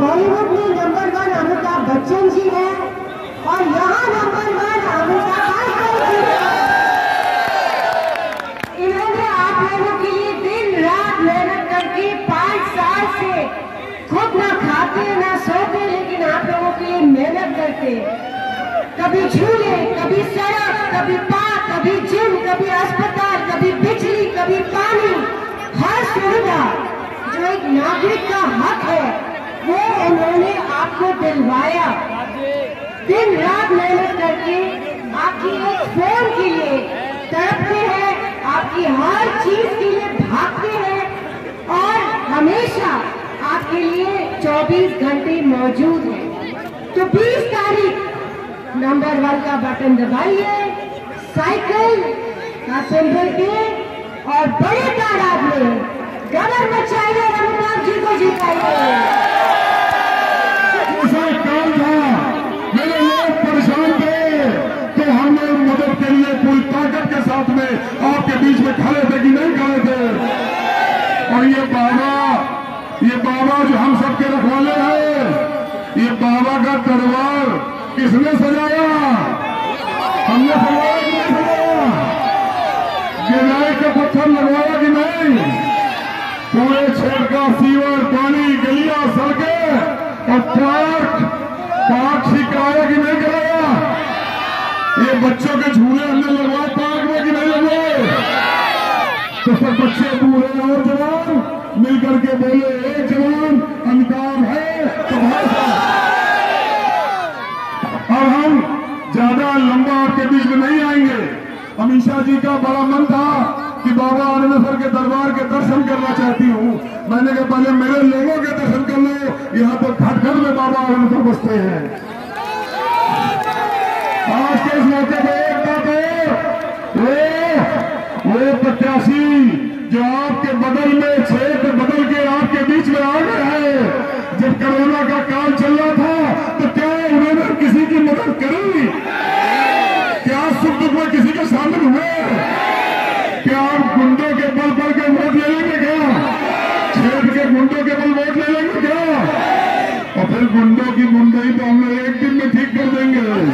बॉलीवुड में नंबर 1 अमिताभ बच्चन जी है और यहाँ नंबर 1 अमिताभ बच्चन जी है। इन्होंने आप लोगों के लिए दिन रात मेहनत करके 5 साल से खुद ना खाते ना सोते, लेकिन आप लोगों के लिए मेहनत करते, कभी झूले, कभी सड़क, कभी पार्क, कभी जिम, कभी अस्पताल, कभी बिजली, कभी पानी, हर सुविधा जो एक नागरिक का हक है वो उन्होंने आपको दिलवाया। दिन रात मेहनत करके आपकी एक फोन के लिए तड़पते हैं, आपकी हर चीज के लिए भागते हैं और हमेशा आपके लिए 24 घंटे मौजूद है। तो 20 तारीख नंबर 1 का बटन दबाइए, साइकिल का सिंबल के और बड़े तादाद में गदर मचाइए, अमिताभ जी को जिताइए। मेरे लोग परेशान थे तो हम लोग मदद के लिए पूरी ताकत के साथ में आपके बीच में खड़े थे कि नहीं खड़े थे। और ये बाबा जो हम सबके रखवाले हैं, ये बाबा का दरबार किसने सजाया? हमने सजाया कि नहीं सजाया? गिराई का पत्थर लगवाया कि नहीं? पूरे क्षेत्र का सीवर, पानी, गलियां, सड़कें और पार्क ठीक कराया कि नहीं कराया? ये बच्चों के झूले हमने लगवाए पार्क में कि नहीं लगवाए? तो सब बच्चे, बूढ़े और जवान मिलकर के बोले, एक जवान अमिताभ है तो भाई साहब। और हम ज्यादा लंबा आपके बीच में नहीं आएंगे। अमित शाह जी का बड़ा मन था कि बाबा आनंदेश्वर के दरबार के दर्शन करना चाहती हूँ। मैंने कहा पहले मेरे लोगों के दर्शन कर लो, यहाँ तो घर घर में बाबा आनंदेश्वर बसते हैं। आज के इस मौके पर एक बात वो प्रत्याशी जो आपके बदल में क्षेत्र बदल के आपके बीच में आ गए हैं, जब कोरोना का काल चल रहा था तो क्या उन्होंने किसी की मदद करी? क्या सुख दुख में किसी के शामिल हुए? क्या आप गुंडों के बल पर के वोट ले लेंगे? क्या क्षेत्र के गुंडों के बल वोट ले लेंगे क्या? और फिर गुंडों की गुंडाई तो हम लोग एक दिन में ठीक कर देंगे।